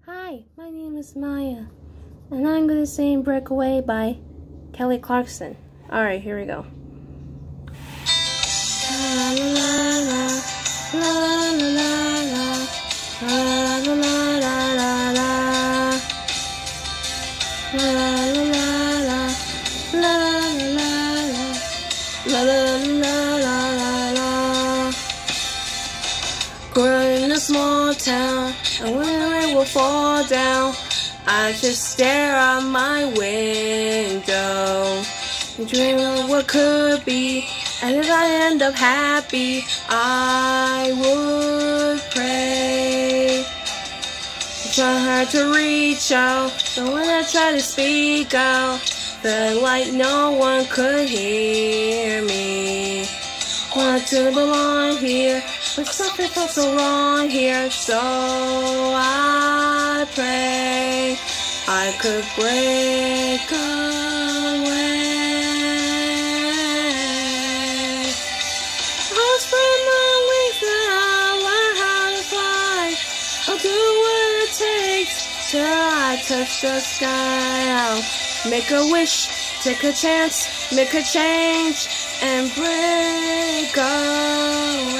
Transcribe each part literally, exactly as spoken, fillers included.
Hi, my name is Maya, and I'm going to sing Breakaway by Kelly Clarkson. Alright, here we go. La la la la, la la la la, la la la la la, la la la la, la la la la la. Growing in a small town, and when the rain will fall down, I just stare out my window and dream of what could be. And if I end up happy, I would pray. I try hard to reach out, but when I try to speak out, felt like no one could hear me. Want to belong here, but something felt so wrong here, so I pray I could break away. I'll spread my wings and I'll learn how to fly. I'll do what it takes till I touch the sky. I'll make a wish, take a chance, make a change, and break away.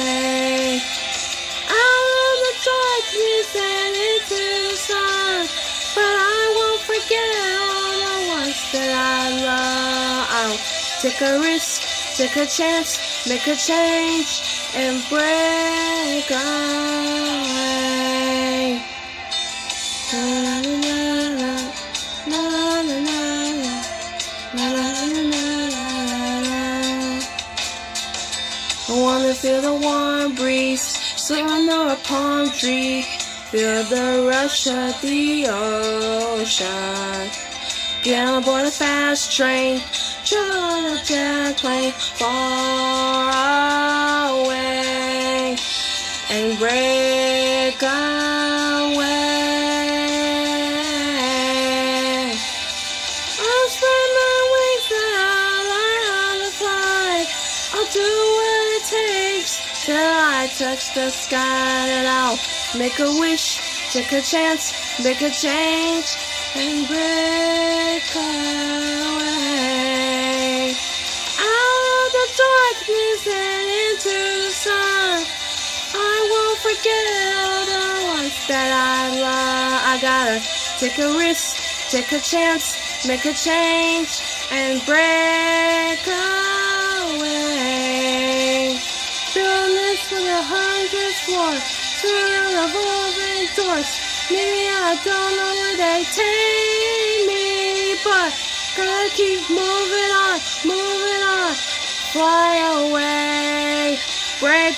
Out of the darkness and into the sun, but I won't forget all the ones that I love. I'll take a risk, take a chance, make a change, and break away. La la la la, la la la la, la la la. I wanna feel the warm breeze, swing under a palm tree, feel the rush of the ocean. Get on board a fast train, travel on a jet plane, far away, and break away. I'll spread my wings and I'll learn how to fly. I'll do what it takes till I touch the sky, and I'll make a wish, take a chance, make a change, and break away. Out of the darkness and into the sun, I won't forget all the ones that I love. I gotta take a risk, take a chance, make a change, and break away. Build this for the hundredth floor, through revolving doors. Maybe I don't know where they take me, but gotta keep moving on, moving on. Fly away, break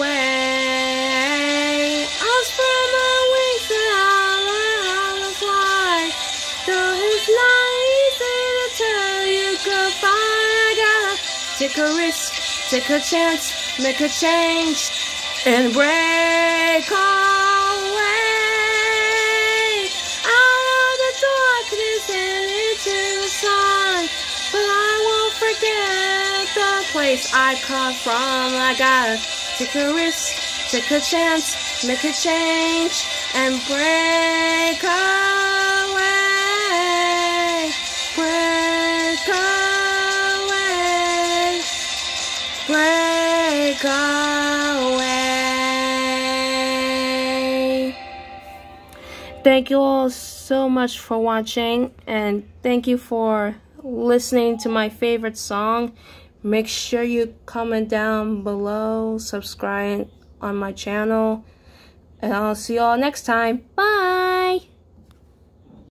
away. I'll spread my wings and I'll learn how to fly. Though it's not easy to tell you goodbye, I gotta take a risk, take a chance, make a change, and break away. Out of the darkness and into the sun, but I won't forget the place I come from. I gotta take a risk, take a chance, make a change, and break away. Break away. Break away. Thank you all so much for watching, and thank you for listening to my favorite song. Make sure you comment down below, subscribe on my channel, and I'll see you all next time. Bye!